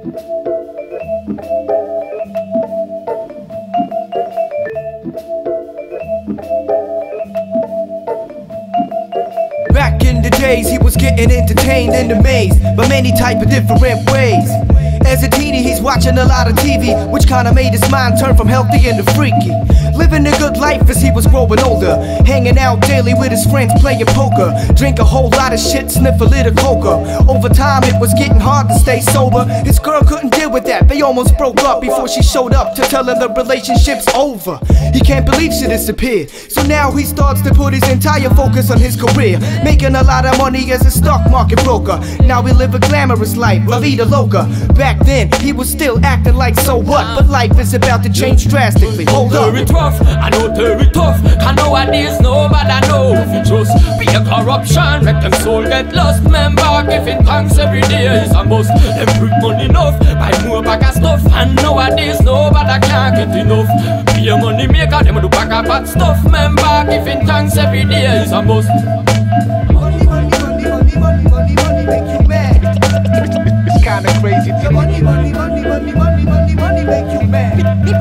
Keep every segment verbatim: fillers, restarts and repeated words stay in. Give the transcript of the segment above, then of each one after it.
Back in the days, he was getting entertained and amazed by many type of different ways. As a teenie, he's watching a lot of T V, which kinda made his mind turn from healthy into freaky. Living a good life as he was growing older, hanging out daily with his friends playing poker. Drink a whole lot of shit, sniff a little coca. Over time it was getting hard to stay sober. His girl couldn't deal with that, they almost broke up before she showed up to tell him the relationship's over. He can't believe she disappeared, so now he starts to put his entire focus on his career, making a lot of money as a stock market broker. Now we live a glamorous life, la vida loca. Back then he was still acting like so what, but life is about to change drastically. Hold up. I know very tough, cause nowadays nobody know if you just be a corruption, make them soul get lost. Remember, giving thanks every day is a must. Them bring money enough, buy more bag of stuff, and nowadays nobody can't get enough. Be a money maker, them do back of bad stuff. Remember, giving thanks every day is a must. Money, money, money, money, money, money, money make you mad. It's kinda crazy to Money, money, money, money, money, money, money make you mad.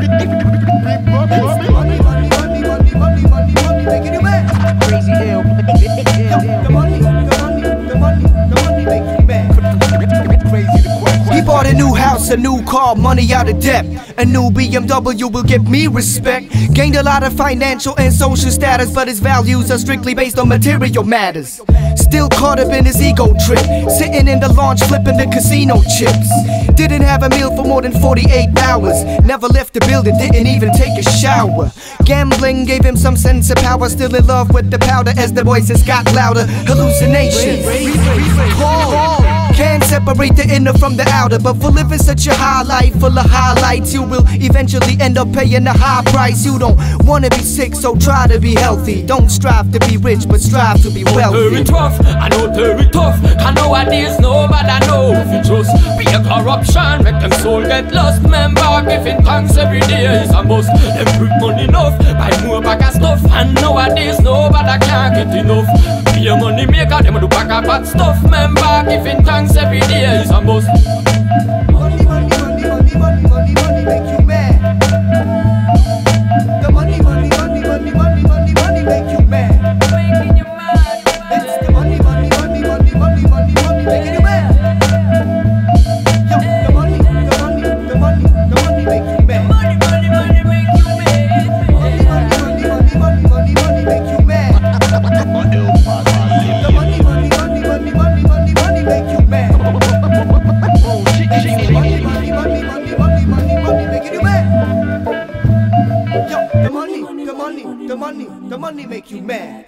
Money, money, money, money, money, money, money making you mad. crazy ill. The money, the money, the money, the money make you mad. Crazy to quack. He bought a new house, a new car, money out of debt. A new B M W will give me respect. Gained a lot of financial and social status, but his values are strictly based on material matters. Still caught up in his ego trip, sitting in the launch flipping the casino chips. Didn't have a meal for more than forty-eight hours. Never left the building, didn't even take a shower. Gambling gave him some sense of power. Still in love with the powder as the voices got louder. Hallucinations. Can't separate the inner from the outer, but for living such a high life full of highlights, you will eventually end up paying a high price. You don't wanna be sick, so try to be healthy. Don't strive to be rich, but strive to be wealthy. Very tough, I know very tough, cause nowadays nobody know if you just be a corruption, make them soul get lost. Remember, giving thanks every day is a must. Them bring money enough, buy more bag of stuff, and nowadays nobody can't get enough. Be a money maker, them do back of bad stuff. Remember, giving thanks every day is a must. Money, money, money, money, money, money, money make you mad. The money, money, money, money, money, money, money make you mad. Making you mad. It's the money, money, money, money, money, money, money making you mad. Yo, the money, the money, the money, the money make you mad. Money, money, money make you mad. Money, money, money, money, money, money make you mad. The money, money, money, money, money, money, money make you mad. It's the money, money, money, money, money, money, money making you mad. Yo, the money, the money, the money, the money make you mad.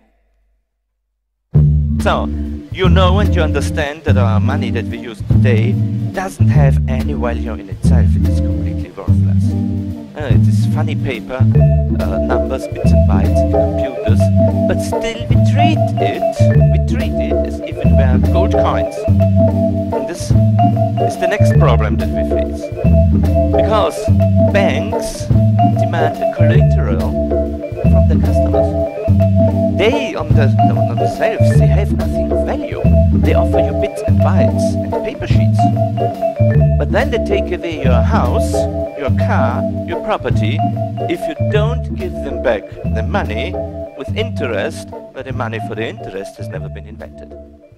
So, you know and you understand that our money that we use today doesn't have any value in itself. It is completely worthless. Uh, it is funny paper, uh, numbers, bits and bytes in the computers, but still we treat it, we treat it as if it were gold coins. And this is the next problem that we face. Because banks demand a collateral from the customers. They, on, the, on themselves, they have nothing of value. They offer you bits and bytes and paper sheets. But then they take away your house, your car, your property, if you don't give them back the money with interest, but the money for the interest has never been invented.